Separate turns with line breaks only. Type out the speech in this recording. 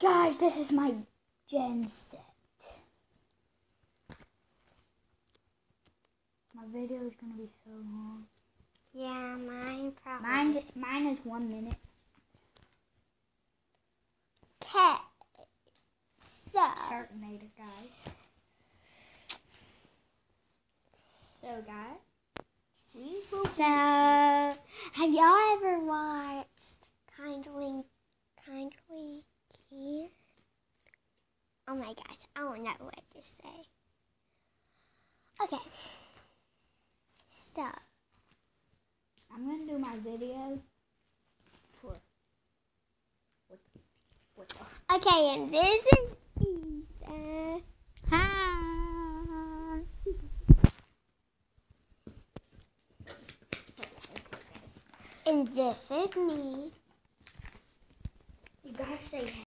Guys, this is my gen set. My video is gonna be so long.
Yeah, mine probably.
Mine is 1 minute.
Okay. So.
Terminator, guys. So, guys.
So, have y'all ever watched Kindly Care? Oh my gosh, I don't know what to say. Okay. So,
I'm gonna do my video for
okay, and this is Ethan.
Hi.
And this is me.
You guys say